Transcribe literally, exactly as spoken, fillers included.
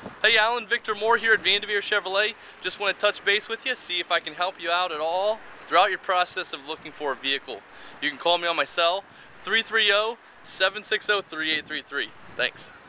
Hey Alan, Victor Moore here at Vandevere Chevrolet. Just want to touch base with you, see if I can help you out at all throughout your process of looking for a vehicle. You can call me on my cell, three three zero, seven six zero, three eight three three. Thanks.